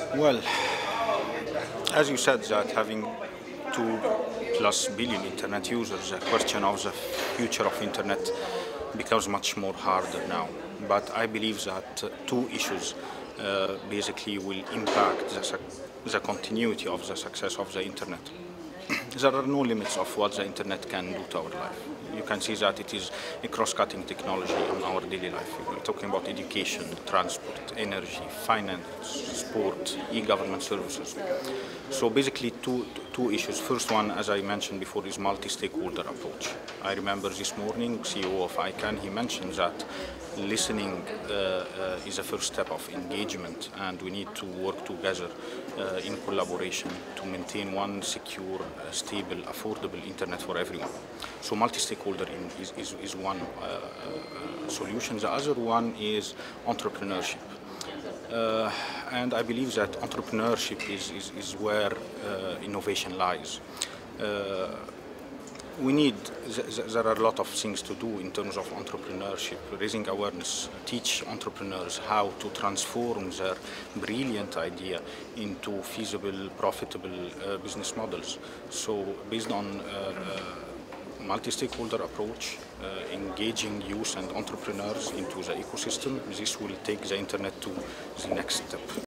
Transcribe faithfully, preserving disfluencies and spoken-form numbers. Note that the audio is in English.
Well, as you said, that having two plus billion internet users, the question of the future of internet becomes much more harder now. But I believe that uh, two issues uh, basically will impact the, the continuity of the success of the internet. There are no limits of what the internet can do to our life. You can see that it is a cross-cutting technology on our daily life. We're talking about education, transport, energy, finance, sport, e-government services. So basically two, two issues. First one, as I mentioned before, is multi-stakeholder approach. I remember this morning, C E O of I CANN, he mentioned that listening uh, uh, is a first step of engagement, and we need to work together uh, in collaboration to maintain one secure, uh, stable, affordable internet for everyone. So multi-stakeholder is, is, is one uh, uh, solution. The other one is entrepreneurship. Uh, and I believe that entrepreneurship is, is, is where uh, innovation lies. Uh, we need, there are a lot of things to do in terms of entrepreneurship, raising awareness, teach entrepreneurs how to transform their brilliant idea into feasible, profitable uh, business models. So based on uh, uh, multi-stakeholder approach, uh, engaging youth and entrepreneurs into the ecosystem, this will take the internet to the next step.